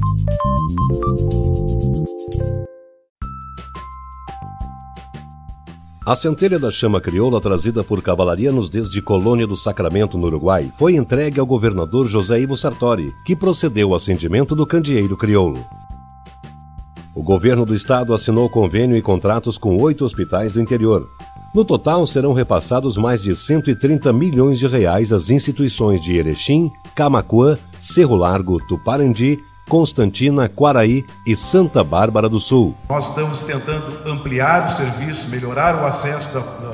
A centelha da chama crioula, trazida por cavalarianos desde Colônia do Sacramento, no Uruguai, foi entregue ao governador José Ivo Sartori, que procedeu ao acendimento do candeeiro crioulo. O governo do estado assinou convênio e contratos com 8 hospitais do interior. No total, serão repassados mais de 130 milhões de reais às instituições de Erechim, Camaquã, Cerro Largo, Tuparendi, Constantina, Quaraí e Santa Bárbara do Sul. Nós estamos tentando ampliar o serviço, melhorar o acesso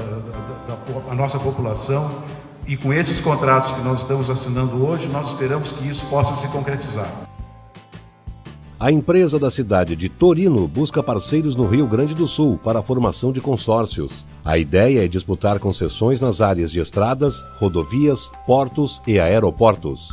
da nossa população, e com esses contratos que nós estamos assinando hoje, nós esperamos que isso possa se concretizar. A empresa da cidade de Torino busca parceiros no Rio Grande do Sul para a formação de consórcios. A ideia é disputar concessões nas áreas de estradas, rodovias, portos e aeroportos.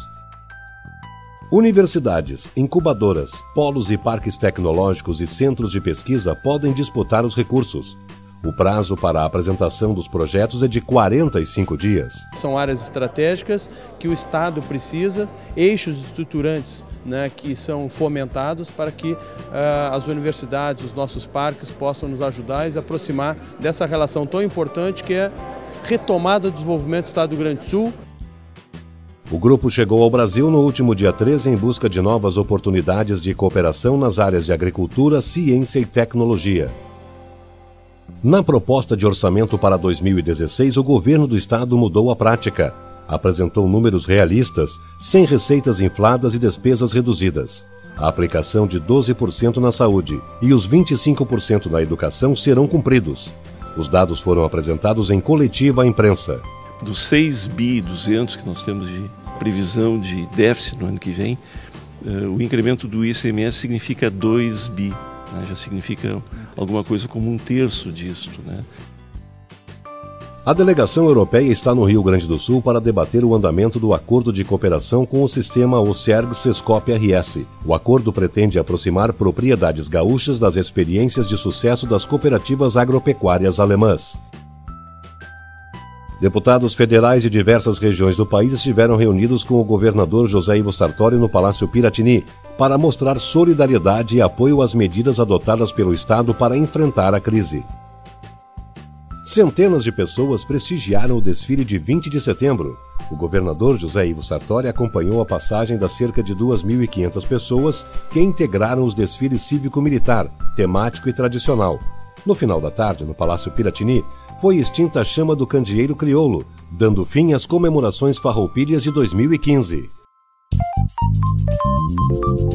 Universidades, incubadoras, polos e parques tecnológicos e centros de pesquisa podem disputar os recursos. O prazo para a apresentação dos projetos é de 45 dias. São áreas estratégicas que o Estado precisa, eixos estruturantes, que são fomentados para que as universidades, os nossos parques possam nos ajudar e se aproximar dessa relação tão importante que é a retomada do desenvolvimento do Estado do Rio Grande do Sul. O grupo chegou ao Brasil no último dia 13 em busca de novas oportunidades de cooperação nas áreas de agricultura, ciência e tecnologia. Na proposta de orçamento para 2016, o governo do estado mudou a prática. Apresentou números realistas, sem receitas infladas e despesas reduzidas. A aplicação de 12% na saúde e os 25% na educação serão cumpridos. Os dados foram apresentados em coletiva à imprensa. Dos 6 bi 200 que nós temos de previsão de déficit no ano que vem, o incremento do ICMS significa 2 bi, já significa alguma coisa como 1/3 disso. A delegação europeia está no Rio Grande do Sul para debater o andamento do acordo de cooperação com o sistema OCERG-SESCOP-RS. O acordo pretende aproximar propriedades gaúchas das experiências de sucesso das cooperativas agropecuárias alemãs. Deputados federais de diversas regiões do país estiveram reunidos com o governador José Ivo Sartori no Palácio Piratini para mostrar solidariedade e apoio às medidas adotadas pelo Estado para enfrentar a crise. Centenas de pessoas prestigiaram o desfile de 20 de setembro. O governador José Ivo Sartori acompanhou a passagem das cerca de 2.500 pessoas que integraram os desfiles cívico-militar, temático e tradicional. No final da tarde, no Palácio Piratini, foi extinta a chama do candeeiro crioulo, dando fim às comemorações farroupilhas de 2015.